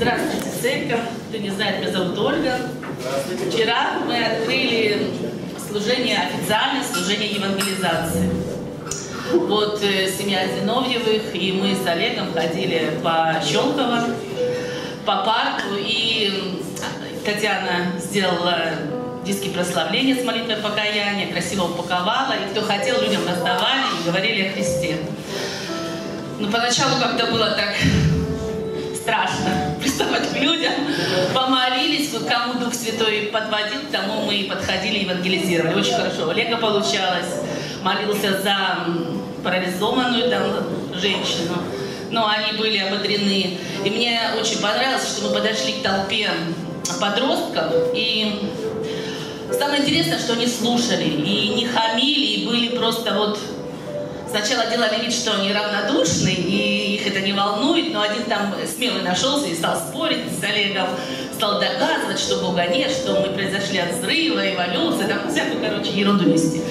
Здравствуйте, церковь. Кто не знает, меня зовут Ольга. Вчера мы открыли служение, официальное служение евангелизации. Вот семья Зиновьевых, и мы с Олегом ходили по Щелково, по парку, и Татьяна сделала диски прославления с молитвой покаяния, красиво упаковала, и кто хотел, людям раздавали и говорили о Христе. Но поначалу как-то было так страшно приставать к людям, помолились, кому Дух Святой подводил, к тому мы и подходили, евангелизировали. Очень хорошо. У Олега получалось, молился за парализованную там женщину, но они были ободрены. И мне очень понравилось, что мы подошли к толпе подростков, и самое интересное, что они слушали, и не хамили, и были просто вот... Сначала делали вид, что они равнодушны, и их это не волнует, но один там смелый нашелся и стал спорить с Олегом, стал доказывать, что Бога нет, что мы произошли от взрыва, эволюции, там всякую, короче, ерунду нести.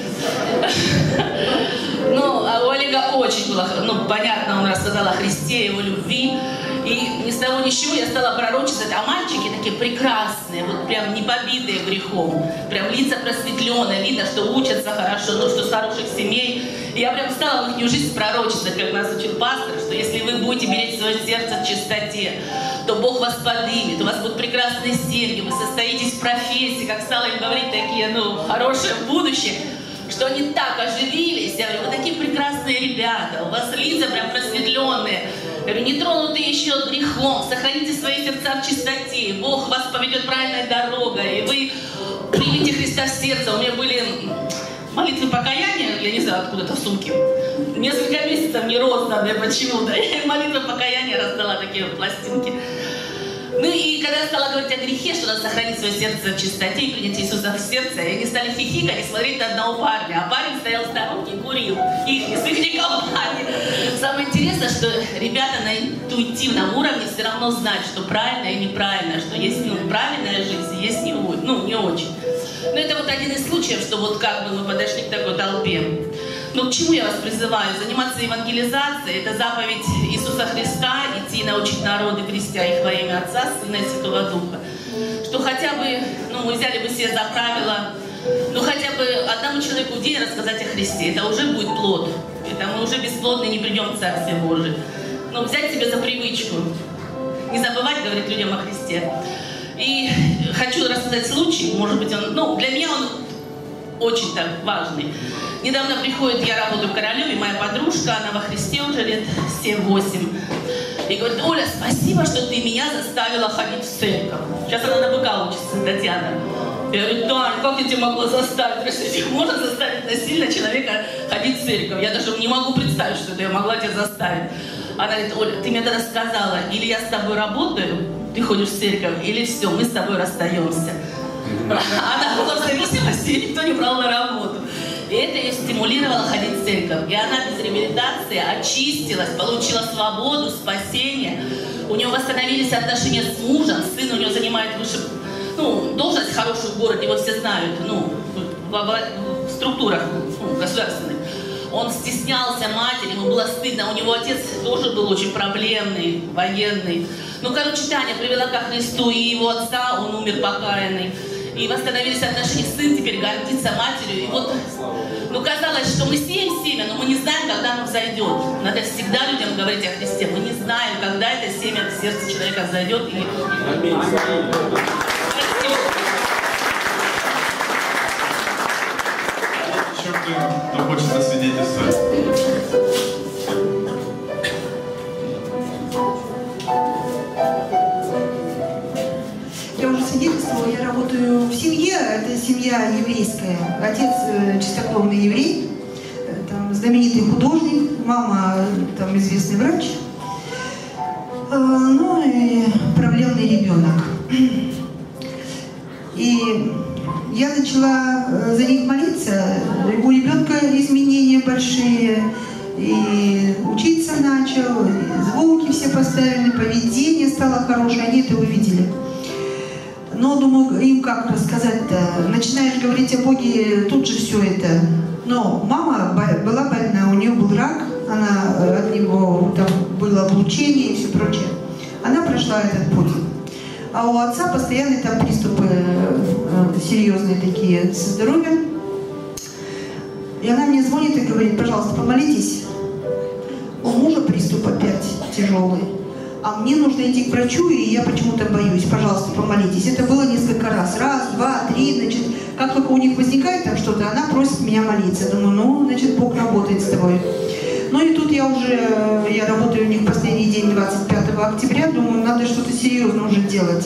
Ну, а у Олега очень было, понятно, он рассказал о Христе, его любви, и ни с того ни с чего я стала пророчествовать, а мальчики такие прекрасные, вот прям не побитые грехом, прям лица просветленные, видно, что учатся хорошо, что с хороших семей. И я прям стала в их жизнь пророчествовать, как нас учил пастор, что если вы будете беречь свое сердце в чистоте, то Бог вас поднимет, у вас будут прекрасные семьи, вы состоитесь в профессии, как стала им говорить, такие, хорошее будущее, что они так оживились. Я говорю, вы такие прекрасные ребята, у вас лица прям просветленные. Я говорю, не тронутые еще грехом, сохраните свои сердца в чистоте, Бог вас поведет правильной дорогой, и вы примите Христа в сердце. У меня были молитвы покаяния, я не знаю, откуда-то в сумке. Несколько месяцев не розданные почему-то. Я молитвы покаяния раздала, такие вот пластинки. Ну и когда я стала говорить о грехе, что надо сохранить свое сердце в чистоте и принять Иисуса в сердце, они стали хихикать и смотреть на одного парня. А парень стоял в сторонке и курил. С их компанией. Самое интересное, что ребята на интуитивном уровне все равно знают, что правильно и неправильно, что есть правильная жизнь, есть не очень. Но это вот один из случаев, что вот как бы мы подошли к такой толпе. Но к чему я вас призываю? Заниматься евангелизацией. Это заповедь Иисуса Христа, идти и научить народы, крестя их во имя Отца, Сына и Святого Духа. Что хотя бы, мы взяли бы себе за правило, хотя бы одному человеку в день рассказать о Христе. Это уже будет плод. Это мы уже бесплодны не придем в Царствие Божие. Но взять себе за привычку. Не забывать говорить людям о Христе. И хочу рассказать случай, может быть, для меня он очень так важный. Недавно приходит, я работаю в Королеве, моя подружка, она во Христе уже лет 7-8. И говорит, Оля, спасибо, что ты меня заставила ходить в церковь. Сейчас она на БК учится, Татьяна. Я говорю, Тань, как я тебя могла заставить? Если можно заставить насильно человека ходить в церковь. Я даже не могу представить, что это я могла тебя заставить. Она говорит, Оля, ты мне тогда сказала, или я с тобой работаю, ты ходишь в церковь, или все, мы с тобой расстаемся. Она была в зависимости, и никто не брал на работу. И это ее стимулировало ходить в церковь. И она без реабилитации очистилась, получила свободу, спасение. У нее восстановились отношения с мужем, сын у нее занимает выше, должность хорошую в городе, его все знают, в структурах государственных. Он стеснялся матери, ему было стыдно. У него отец тоже был очень проблемный, военный. Таня привела ко Христу, и его отца, он умер покаянный. И восстановились отношения, сын теперь гордится матерью. И вот, казалось, что мы сеем семя, но мы не знаем, когда оно взойдет. Надо всегда людям говорить о Христе. Мы не знаем, когда это семя в сердце человека взойдет. Аминь. Еще кто хочет засвидетельствовать? Я уже свидетельствовала, я работаю в семье, это семья еврейская. Отец чистокровный еврей, там, знаменитый художник, мама там, известный врач, и проблемный ребенок. И я начала за них молиться, у ребенка изменения большие, и учиться начал, и звуки все поставили, поведение стало хорошее, они это увидели. Но думаю, им как рассказать-то? Начинаешь говорить о Боге, тут же все это. Но мама была больна, у нее был рак, от него там было облучение и все прочее. Она прошла этот путь. А у отца постоянные там приступы серьезные такие со здоровьем. И она мне звонит и говорит: пожалуйста, помолитесь. У мужа приступ опять тяжелый. А мне нужно идти к врачу, и я почему-то боюсь. Пожалуйста, помолитесь. Это было несколько раз. Раз, два, три. Значит, как только у них возникает там что-то, она просит меня молиться. Думаю, ну, значит, Бог работает с тобой. Ну и тут я работаю у них последний день, 25 октября. Думаю, надо что-то серьезно уже делать.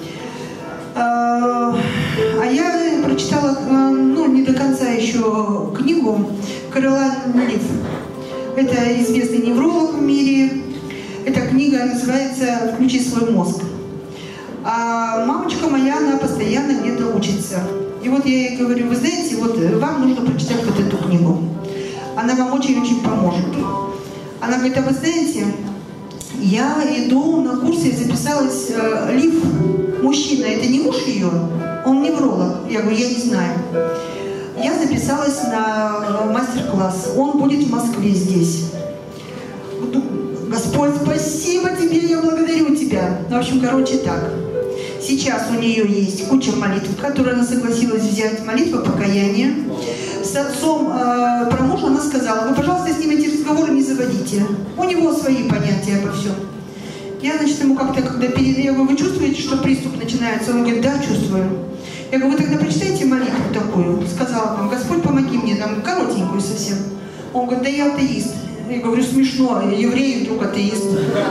А я прочитала, ну, не до конца еще книгу Каролайн Лив. Это известный невролог в мире. Эта книга называется «Включи свой мозг». А мамочка моя, она постоянно где-то учится. И вот я ей говорю: вы знаете, вот вам нужно прочитать вот эту книгу. Она вам очень-очень поможет. Она говорит: а вы знаете, я иду на курсы, записалась, Лив, мужчина, это не муж ее? Он невролог. Я говорю: я не знаю. Я записалась на мастер-класс. Он будет в Москве здесь. Господь, спасибо тебе, я благодарю тебя. В общем, короче, так. Сейчас у нее есть куча молитв, которые она согласилась взять. Молитва покаяния. С отцом про мужа она сказала: вы, пожалуйста, с ним эти разговоры не заводите. У него свои понятия обо всем. Я, значит, ему как-то, когда я говорю: вы чувствуете, что приступ начинается? Он говорит: да, чувствую. Я говорю: вы тогда прочитайте молитву такую. Сказала вам: Господь, помоги мне, там, коротенькую совсем. Он говорит: да я атеист. Я говорю: смешно, еврей вдруг атеист.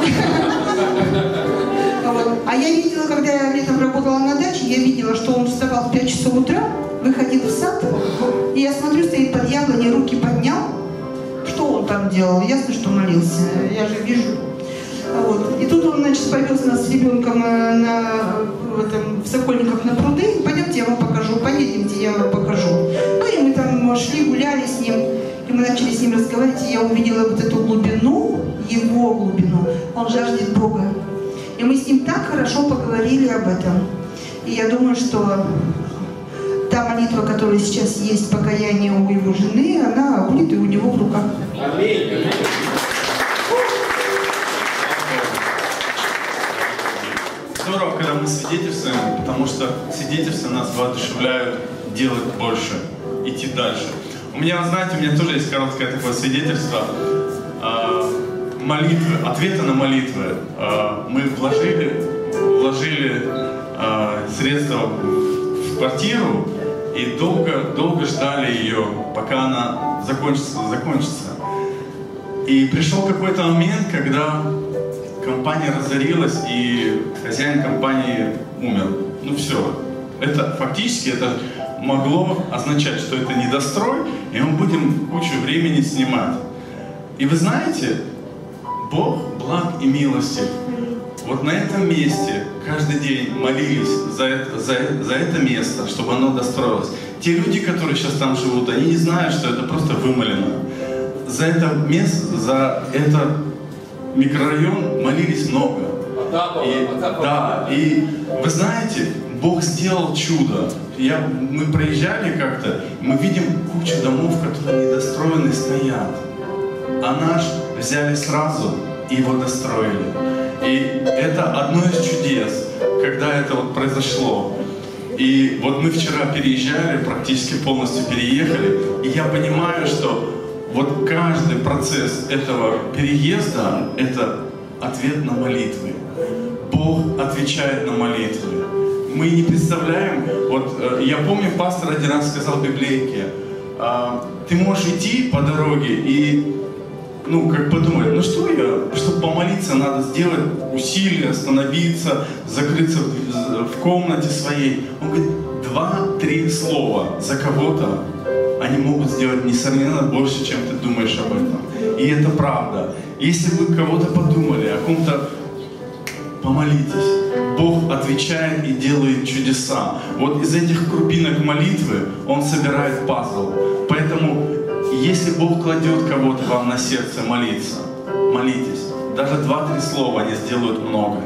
А я видела, когда я летом работала на даче, я видела, что он вставал в 5 часов утра, выходил в сад, и я смотрю, стоит под яблоней, руки поднял. Что он там делал? Ясно, что молился, я же вижу. И тут он, значит, повез нас с ребенком в Сокольниках на пруды. Пойдемте, я вам покажу, поедемте, я вам покажу. Ну и мы там шли, гуляли с ним, и мы начали с ним разговаривать, и я увидела вот эту глубину, его глубину. Он жаждет Бога. И мы с ним так хорошо поговорили об этом. И я думаю, что та молитва, которая сейчас есть, покаяние у его жены, она будет и у него в руках. Аминь. Здорово, когда мы свидетельствуем, потому что свидетельства нас воодушевляют делать больше, идти дальше. У меня, знаете, у меня тоже есть короткое такое свидетельство. Молитвы, ответы на молитвы. Мы вложили средства в квартиру и долго ждали ее, пока она закончится. И пришел какой-то момент, когда компания разорилась, и хозяин компании умер. Ну все. Это фактически это могло означать, что это недострой, и мы будем кучу времени снимать. И вы знаете, Бог благ и милостив. Вот на этом месте каждый день молились за это место, чтобы оно достроилось. Те люди, которые сейчас там живут, они не знают, что это просто вымолено. За это место, за этот микрорайон молились много. И вы знаете, Бог сделал чудо. Мы проезжали как-то, мы видим кучу домов, которые недостроены стоят. А наш взяли сразу и его достроили. И это одно из чудес, когда это вот произошло. И вот мы вчера переезжали, практически полностью переехали, и я понимаю, что вот каждый процесс этого переезда — это ответ на молитвы. Бог отвечает на молитвы. Мы не представляем, вот я помню, пастор один раз сказал в библейке: ты можешь идти по дороге и, как подумать, чтобы помолиться, надо сделать усилия, остановиться, закрыться в комнате своей. Он говорит, 2-3 слова за кого-то они могут сделать несомненно больше, чем ты думаешь об этом. И это правда. Если вы кого-то подумали, о ком-то, помолитесь. Бог отвечает и делает чудеса. Вот из этих крупинок молитвы Он собирает пазл. Поэтому, если Бог кладет кого-то вам на сердце молиться, молитесь. Даже 2-3 слова они сделают многое.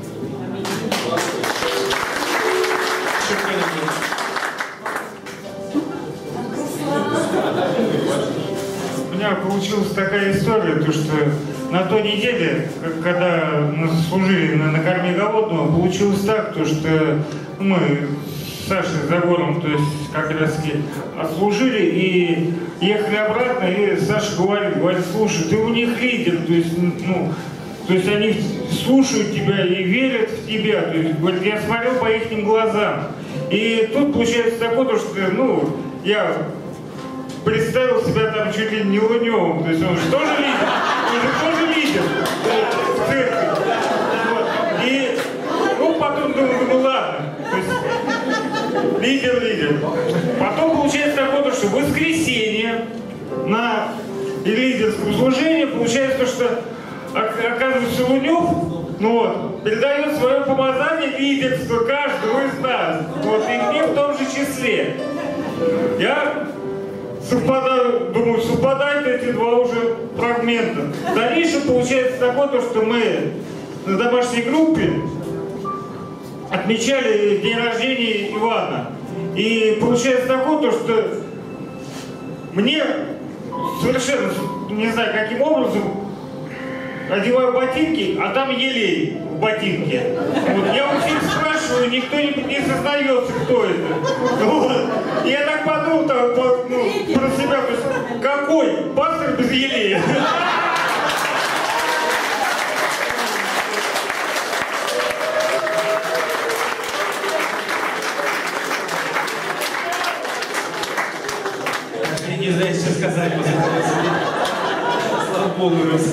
У меня получилась такая история, то что на той неделе, когда мы служили на корме Заводного получилось так, то, что мы с Сашей Загоном, то есть как раз отслужили и ехали обратно, и Саша говорит, слушай, ты у них лидер, то есть, ну, то есть они слушают тебя и верят в тебя, то есть, говорит, я смотрел по их глазам. И тут получается такое, что, ну, я представил себя там чуть ли не Лунёвым, то есть он же тоже лидер, в церкви. Вот. И, ну, потом думаю, ну ладно, то есть лидер. Потом получается такое, что в воскресенье на лидерском служении получается то, что оказывается Лунёв, ну вот, передает свое помазание лидерства каждому из нас, вот, и мне в том же числе. Я думаю, совпадают эти два уже фрагмента. В дальнейшем получается такое, то, что мы на домашней группе отмечали день рождения Ивана. И получается такое, то, что мне совершенно, не знаю каким образом, одеваю ботинки, а там елей в ботинке. Вот. Я у всех спрашиваю, никто не сознается, кто это. Вот. Я так подумал там, ну, про себя, то есть, какой пастор без елея? Я не знаю, что сказать. Слава Богу.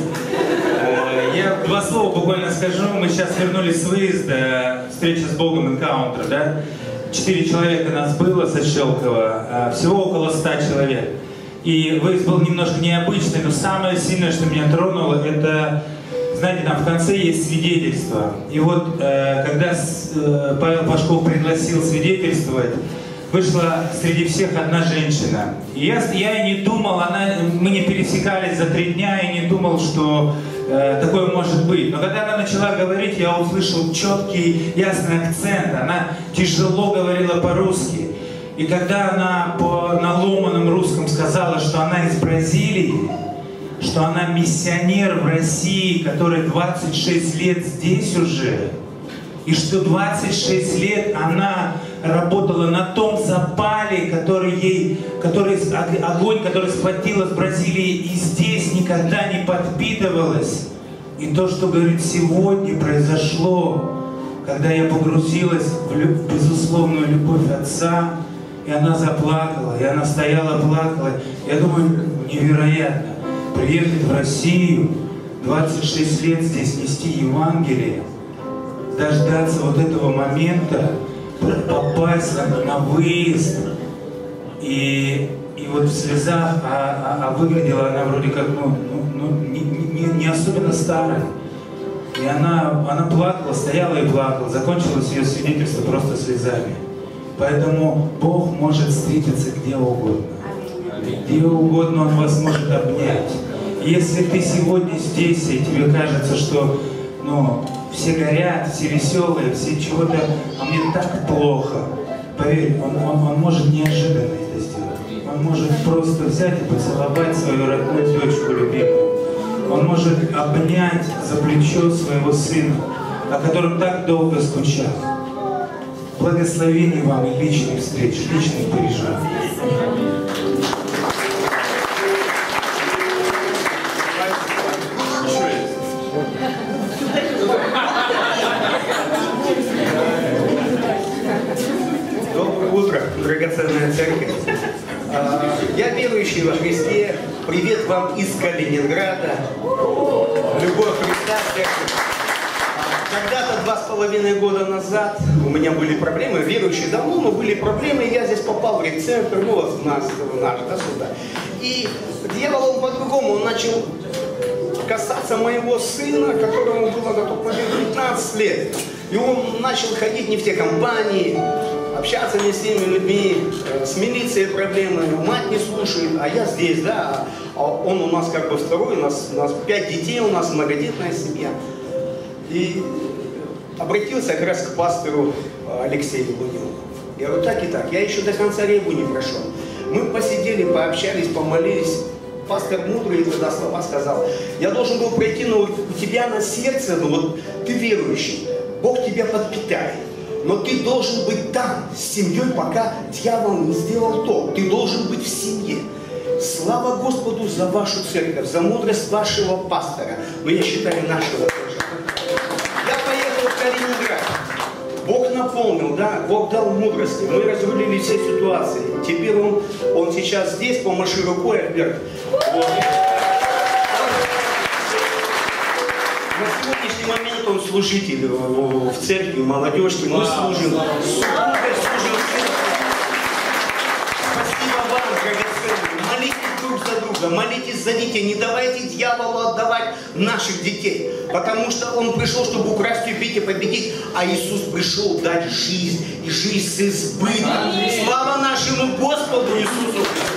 Я два слова буквально скажу. Мы сейчас вернулись с выезда, встреча с Богом, энкаунтер, да? 4 человека нас было со Щелково, всего около 100 человек. И выезд был немножко необычный, но самое сильное, что меня тронуло, это, знаете, там в конце есть свидетельство. И вот, когда Павел Пашков пригласил свидетельствовать, вышла среди всех одна женщина. И я и не думал, мы не пересекались за 3 дня, и не думал, что такое может быть. Но когда она начала говорить, я услышал четкий, ясный акцент. Она тяжело говорила по-русски. И когда она на ломаном русском сказала, что она из Бразилии, что она миссионер в России, который 26 лет здесь уже, и что 26 лет она работала на том запале, огонь, который схватила в Бразилии, и здесь никогда не подпитывалась. И то, что, говорит, сегодня произошло, когда я погрузилась в безусловную любовь Отца, и она заплакала, и она стояла, плакала. Я думаю, невероятно. Приехать в Россию, 26 лет здесь нести Евангелие, дождаться вот этого момента, попасть на выезд, и вот в слезах, а выглядела она вроде как, не особенно старой. И она плакала, стояла и плакала, закончилось ее свидетельство просто слезами. Поэтому Бог может встретиться где угодно. Где угодно Он вас может обнять. Если ты сегодня здесь, и тебе кажется, что все горят, все веселые, все чего-то, а мне так плохо. Поверь, он может неожиданно это сделать. Он может просто взять и поцеловать свою родную дочку любимую. Он может обнять за плечо своего сына, о котором так долго скучал. Благословений вам и личных встреч, личных переживаний. Доброе утро, драгоценная церковь. Я верующий во Христе. Привет вам из Калининграда. Любовь Христа, церковь. Когда-то 2,5 года назад у меня были проблемы, верующие давно, но были проблемы, и я здесь попал в рецентр, в наш, сюда. И дьявол, он по-другому, он начал касаться моего сына, которому было на тот момент 15 лет. И он начал ходить не в те компании, общаться не с теми людьми, с милицией проблемы, мать не слушает, а я здесь, да, а он у нас как бы второй, у нас 5 детей, у нас многодетная семья. И обратился как раз к пастору Алексею Лунёву. Я говорю, так и так, я еще до конца рейву не прошел. Мы посидели, пообщались, помолились. Пастор мудрый тогда слова сказал. Я должен был пройти, но у тебя на сердце, вот ты верующий. Бог тебя подпитает. Но ты должен быть там, с семьей, пока дьявол не сделал то. Ты должен быть в семье. Слава Господу за вашу церковь, за мудрость вашего пастора. Но я считаю, нашего тоже. Я поехал в Калининград. Бог наполнил, да, Бог дал мудрости. Мы разрулили все ситуации. Теперь он сейчас здесь, помаши рукой, Альберт. Вот. На сегодняшний момент он служитель в церкви, молодежки. Мы служим. Спасибо вам, драгоценные. Молитесь друг за друга, молитесь за детей. Не давайте дьяволу отдавать наших детей. Потому что он пришел, чтобы украсть, убить и победить. А Иисус пришел дать жизнь. И жизнь с избытком. Слава нашему Господу Иисусу Христу.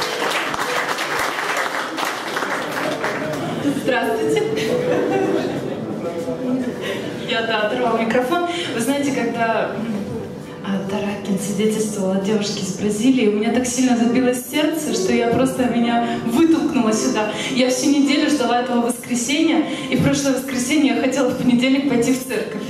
Здравствуйте. Я, оторвала микрофон. Вы знаете, когда Таракин свидетельствовал о девушке из Бразилии, у меня так сильно забилось сердце, что меня вытолкнуло сюда. Я всю неделю ждала этого воскресенья, и в прошлое воскресенье я хотела в понедельник пойти в церковь.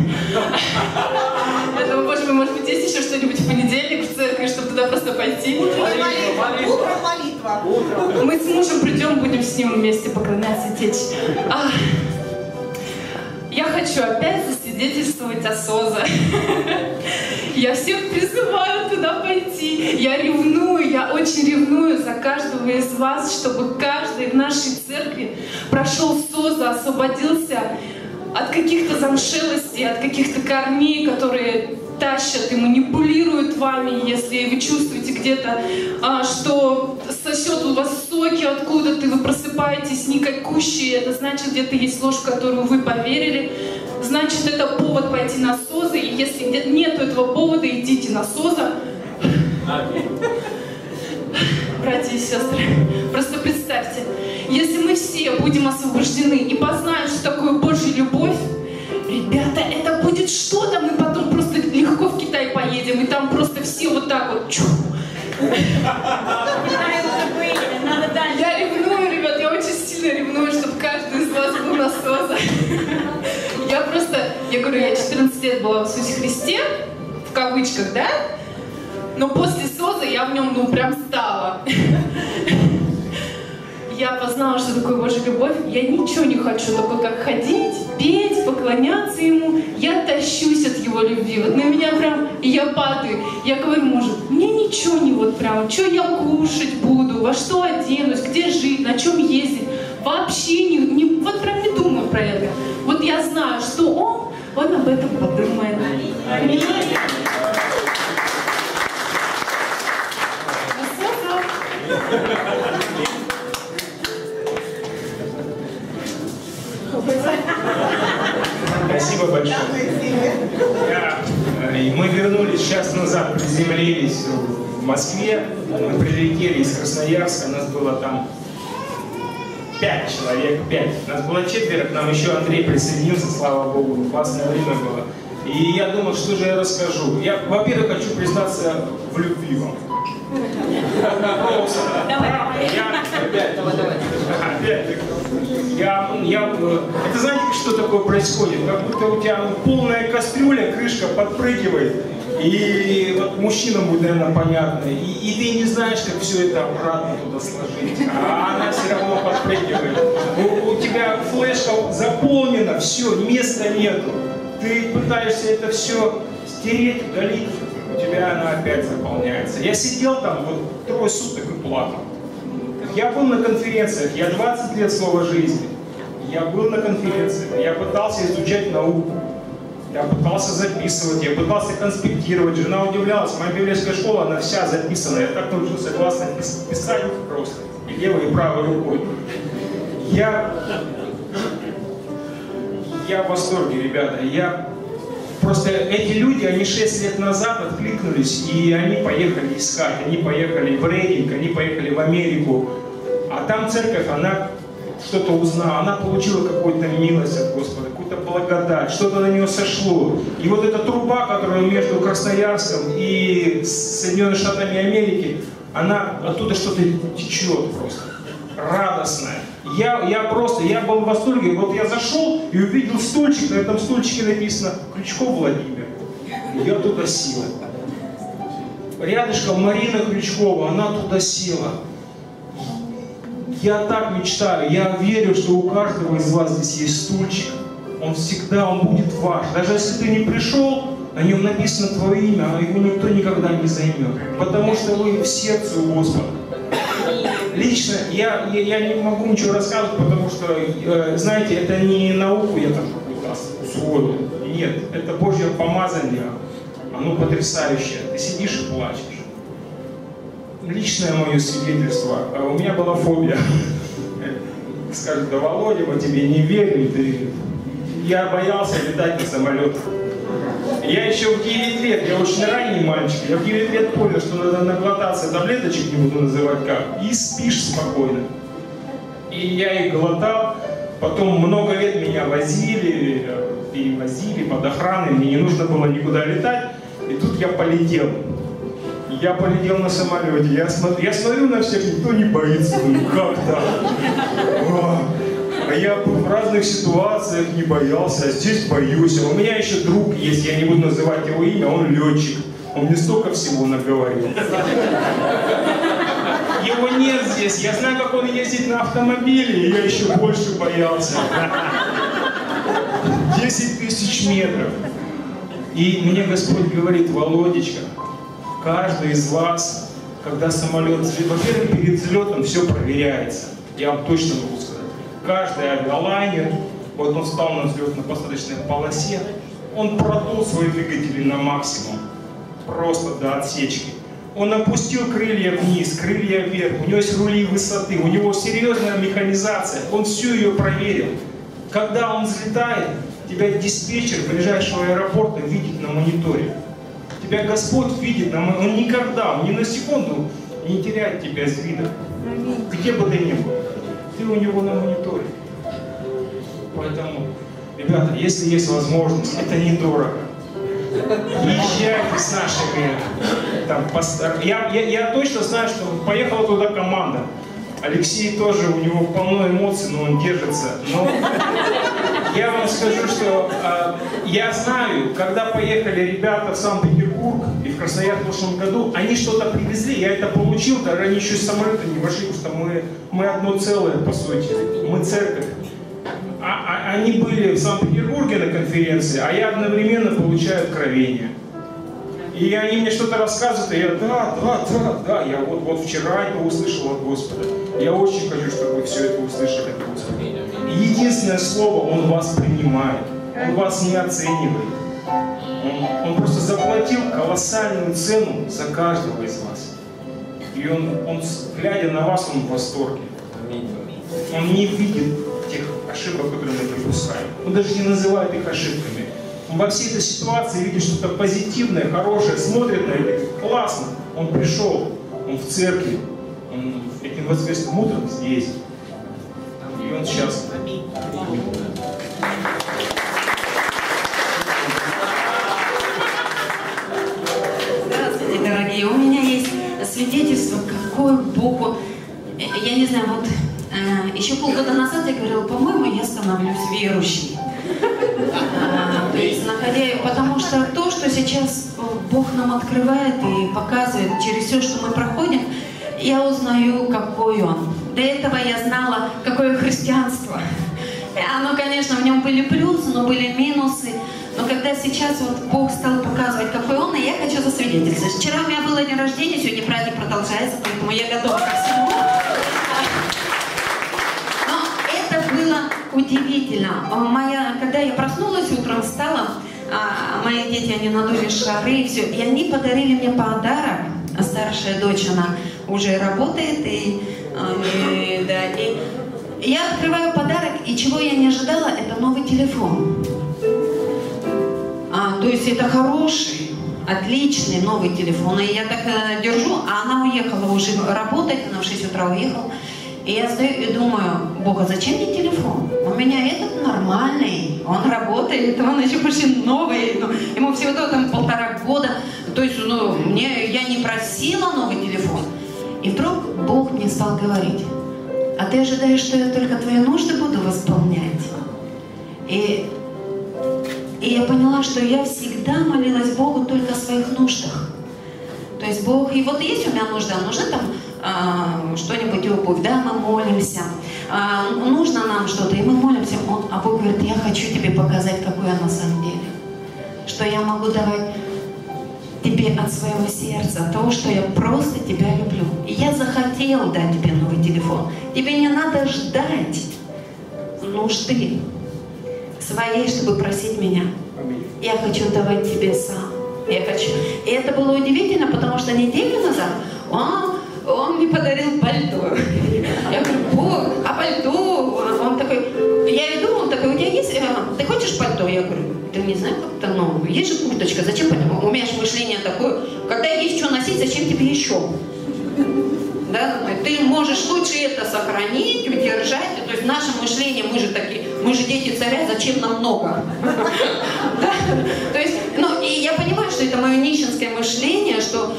Я думаю, боже мой, может быть, есть еще что-нибудь в понедельник в церкви, чтобы туда просто пойти? Утром молитва. Мы с мужем придем, будем с ним вместе поклоняться и течь. Я хочу опять засвидетельствовать о СОЗа. Я всех призываю туда пойти. Я ревную, я очень ревную за каждого из вас, чтобы каждый в нашей церкви прошел СОЗа, освободился от каких-то замшелостей, от каких-то корней, которые тащат и манипулируют вами, если вы чувствуете где-то, что сосет у вас соки откуда-то, и вы просыпаетесь никакущие, это значит, где-то есть ложь, в которую вы поверили, значит, это повод пойти на СОЗы, и если нет этого повода, идите на СОЗа. Братья и сестры, просто представьте, если мы все будем освобождены и познаем, что такое Божья любовь, ребята, это будет что-то, мы потом просто легко в Китай поедем, и там просто все вот так вот. Я ревную, ребят, я очень сильно ревную, чтобы каждый из вас был на СОЗа. Я говорю, я 14 лет была в Иисусе Христе, в кавычках, да? Но после СОЗа я в нем, прям стала. Я познала, что такое Божья любовь. Я ничего не хочу, только как ходить, петь, поклоняться Ему. Я тащусь от Его любви. Вот на меня прям, и я падаю. Я говорю мужу, мне ничего не что я кушать буду, во что оденусь, где жить, на чем ездить. Вообще вот прям не думаю про это. Вот я знаю, что он об этом подумает. Спасибо большое. Мы вернулись час назад, приземлились в Москве. Мы прилетели из Красноярска, нас было там 5 человек, 5. Нас было 4, к нам еще Андрей присоединился, слава Богу, классное время было. И я думал, что же я расскажу. Я, во-первых, хочу признаться в любви вам. Это знаете, что такое происходит? Как будто у тебя полная кастрюля, крышка подпрыгивает. И вот мужчинам будет, наверное, понятно. И ты не знаешь, как все это обратно туда сложить. А она все равно подпрыгивает. У тебя флешка заполнена, все, места нету. Ты пытаешься это все стереть, удалить. У тебя она опять заполняется. Я сидел там вот 3 суток и плакал. Я был на конференциях, я 20 лет слова жизни. Я был на конференциях, я пытался изучать науку. Я пытался записывать, я пытался конспектировать. Жена удивлялась, моя библейская школа, она вся записана. Я так научился классно писать просто. И левой, и правой рукой. Я в восторге, ребята. Просто эти люди, они 6 лет назад откликнулись, и они поехали искать, они поехали в Рейдинг, они поехали в Америку. А там церковь, она что-то узнала, она получила какую-то милость от Господа, какую-то благодать, что-то на нее сошло. И вот эта труба, которая между Красноярском и Соединенными Штатами Америки, она оттуда что-то течет просто, радостная. Я был в восторге. Вот я зашел и увидел стульчик, на этом стульчике написано «Крючков Владимир». Я туда сел. Рядышком Марина Крючкова, она туда села. Я так мечтаю, я верю, что у каждого из вас здесь есть стульчик. Он будет ваш. Даже если ты не пришел, на нем написано твое имя, а его никто никогда не займет. Потому что вы в сердце у Господа. Лично я не могу ничего рассказывать, потому что, знаете, это не науку я там какую-то усвоил. Нет, это Божье помазание. Оно потрясающее. Ты сидишь и плачешь. Личное мое свидетельство. У меня была фобия. Скажут, да, Володя, мы тебе не верим. Я боялся летать на самолетах. Я еще в 9 лет, я очень ранний мальчик, я в 9 лет понял, что надо наглотаться таблеточек, не буду называть как, и спишь спокойно. И я их глотал, потом много лет меня возили, перевозили под охраной, мне не нужно было никуда летать, и тут я полетел. Я полетел на самолете, я смотрю на всех, никто не боится, ну как так? А я был в разных ситуациях, не боялся, а здесь боюсь. У меня еще друг есть, я не буду называть его имя, он летчик. Он мне столько всего наговорил. Его нет здесь, я знаю, как он ездит на автомобиле, и я еще больше боялся. 10 тысяч метров. И мне Господь говорит: Володечка, каждый из вас, когда самолет взлетает, во-первых, перед взлетом все проверяется. Я вам точно могу сказать. Каждый авиалайнер, вот он встал на взлетно-посадочной полосе, он продул свои двигатели на максимум, просто до отсечки. Он опустил крылья вниз, крылья вверх, у него есть рули высоты, у него серьезная механизация, он всю ее проверил. Когда он взлетает, тебя диспетчер ближайшего аэропорта видит на мониторе. Тебя Господь видит, он никогда, он ни на секунду не теряет тебя из вида. Где бы ты ни был, ты у него на мониторе. Поэтому, ребята, если есть возможность, это недорого. Езжайте с нашими. Я точно знаю, что поехала туда команда. Алексей тоже, у него полно эмоций, но он держится. Но я вам скажу, что я знаю, когда поехали ребята в Санкт-Петербург и в Красноярск в прошлом году, они что-то привезли, я это получил, даже они еще из самолета не вошли, потому что мы одно целое, по сути, мы церковь. Они были в Санкт-Петербурге на конференции, а я одновременно получаю откровение. И они мне что-то рассказывают, и я да, я вот вчера это услышал от Господа. Я очень хочу, чтобы вы все это услышали от Господа. Единственное слово, Он вас принимает, Он вас не оценивает. Он просто заплатил колоссальную цену за каждого из вас. И он глядя на вас, Он в восторге. Он не видит тех ошибок, которые мы допускаем. Он даже не называет их ошибками. Он во всей этой ситуации видит что-то позитивное, хорошее, смотрит на это, классно. Он пришел, он в церкви, он этим воскресным утром здесь. И он счастлив. Здравствуйте, дорогие. У меня есть свидетельство, какой Богу... Я не знаю, вот еще полгода назад я говорила, по-моему, я становлюсь верующей. То есть, потому что то, что сейчас Бог нам открывает и показывает через все, что мы проходим, я узнаю, какой Он. До этого я знала, какое христианство. Оно, конечно, в нем были плюсы, но были минусы. Но когда сейчас вот Бог стал показывать, какой Он, и я хочу засвидетельствовать. Вчера у меня было день рождения, сегодня праздник продолжается, поэтому я готова ко всему. Было удивительно. Когда я проснулась утром, встала, мои дети, они надули шары и все, и они подарили мне подарок. Старшая дочь, она уже работает, и я открываю подарок, и чего я не ожидала, это новый телефон. То есть это хороший, отличный новый телефон. И я так держу, а она уехала уже работать, она в 6 утра уехала. И я стою и думаю, Бога, зачем мне телефон? У меня этот нормальный, он работает, он еще почти новый, ему всего-то там 1,5 года. То есть я не просила новый телефон. И вдруг Бог мне стал говорить, а ты ожидаешь, что я только твои нужды буду восполнять. И я поняла, что я всегда молилась Богу только о своих нуждах. То есть Бог, и вот есть у меня нужда там что-нибудь, обувь, да, мы молимся, нужно нам что-то, и мы молимся, а Бог говорит, я хочу тебе показать, какой я на самом деле, что я могу давать тебе от своего сердца, от того, что я просто тебя люблю. И я захотел дать тебе новый телефон. Тебе не надо ждать нужды своей, чтобы просить меня. Я хочу давать тебе сам. Я хочу. И это было удивительно, потому что неделю назад он мне подарил пальто. Я говорю, Бог, а пальто? Он такой, я иду, он такой, у тебя есть, ты хочешь пальто? Я говорю, ты не знаю, как-то, ну, есть же курточка, зачем пальто? У меня же мышление такое, когда есть что носить, зачем тебе еще? Да? Ты можешь лучше это сохранить, удержать. То есть наше мышление, мы же такие, мы же дети царя, зачем нам много? То есть, ну, и я понимаю, что это мое нищенское мышление, что,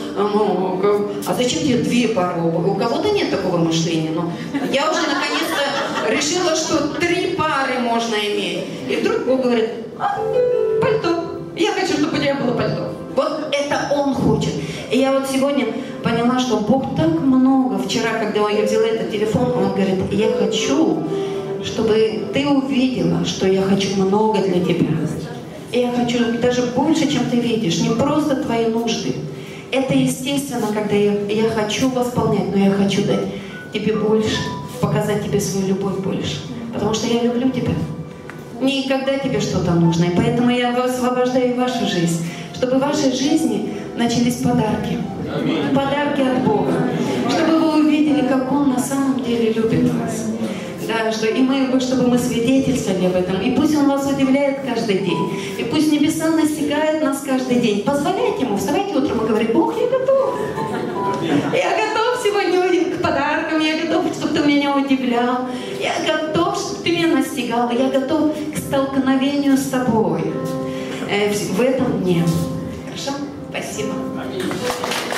а зачем тебе 2 пары обуви? У кого-то нет такого мышления, но я уже наконец-то решила, что 3 пары можно иметь. И вдруг Бог говорит, пальто, я хочу, чтобы у тебя было пальто. Вот это Он хочет. И я вот сегодня поняла, что Бог так много. Вчера, когда я взяла этот телефон, Он говорит, я хочу, чтобы ты увидела, что я хочу много для тебя. И я хочу даже больше, чем ты видишь, не просто твои нужды. Это естественно, когда я хочу восполнять, но я хочу дать тебе больше, показать тебе свою любовь больше. Потому что я люблю тебя. Не когда тебе что-то нужно. И поэтому я высвобождаю вашу жизнь. Чтобы в вашей жизни начались подарки. Подарки от Бога. Чтобы вы увидели, как Он на самом деле любит вас. Да, чтобы мы свидетельствовали об этом. И пусть Он вас удивляет каждый день. И пусть небеса настигают нас каждый день. Позволяйте Ему, вставайте утром и говорить, Бог, я готов. Я готов сегодня к подаркам, я готов, чтобы ты меня удивлял. Я готов, чтобы ты меня настигал. Я готов к столкновению с тобой в этом дне. Хорошо? Спасибо.